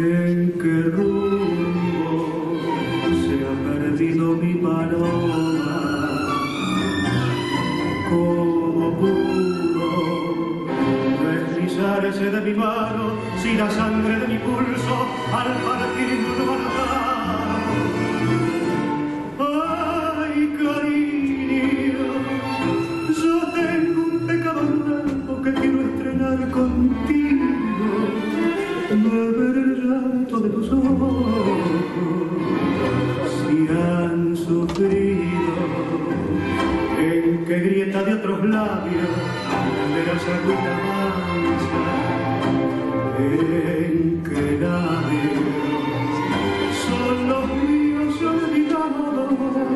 ¿En qué rumbo se ha perdido mi paloma? ¿Cómo pudo deslizarse de mi mano si la sangre de mi pulso al partir lo ha notado? ¡Ay, cariño! Yo tengo un pecado nuevo que quiero estrenar contigo. Beber el llanto de tus ojos si han sufrido. ¿En qué grieta de otros labios verás agüita mansa? ¿En qué labios son los míos olvidados?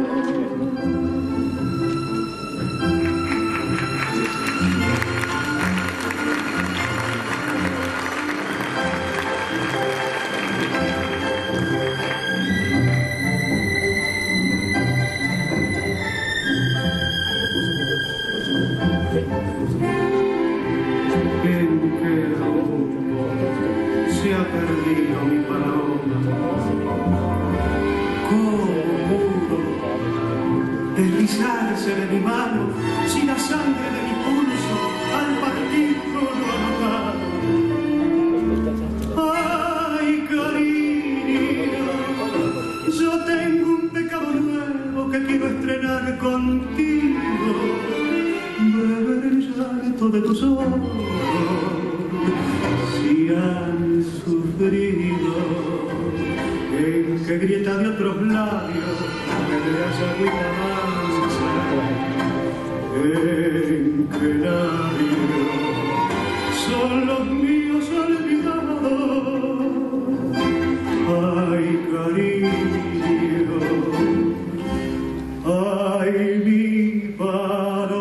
¿En qué rumbo se ha perdido mi paloma? ¿Cómo pudo deslizarse de mi mano si la sangre de mi pulso al partir no lo ha notado? ¡Ay, cariño! Yo tengo un pecado nuevo que quiero estrenar contigo. Beber el llanto de tus ojos si han sufrido. ¿En qué grieta de otros labios verás agüita mansa? ¿En qué labios son los míos olvidados? Ay, cariño, ay, mi paloma.